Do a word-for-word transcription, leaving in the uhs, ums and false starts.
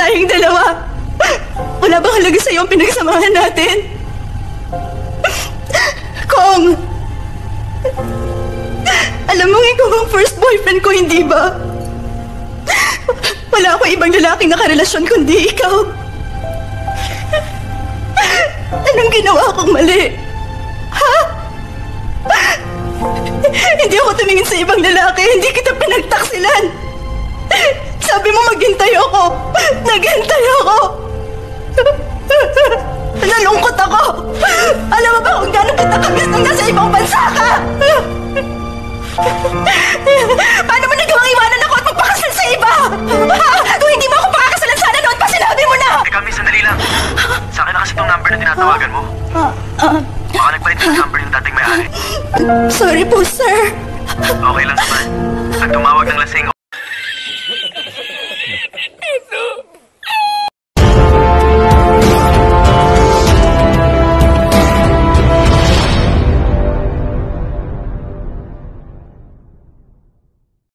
tayong dalawa. Wala bang halaga sa'yo ang pinagsamahan natin? Kong! Alam mo, ikaw ang first boyfriend ko, hindi ba? Wala akong ibang lalaking nakarelasyon kundi ikaw. Anong ginawa kong mali? Ha? Hindi ako tumingin sa ibang lalaki. Hindi kita pinagtaksilan. Sabi mo maghintay ako. Naghintay ako. Nalungkot ako. Alam mo ba kung gano'n kita kamiss nung nasa ibang bansa ka? Paano mo nagawang iwanan ako at magpakasal sa iba? Ha? Kung hindi mo ako pakakasalan, sana noon pa sinabi mo na! Teka, miss, sandali lang. Sa akin na kasi itong number na tinatawagan mo. Ah, ah. Baka nagpalit ng number yung dating may-ari. Sorry po, sir. Okay lang naman. At tumawag ng lasing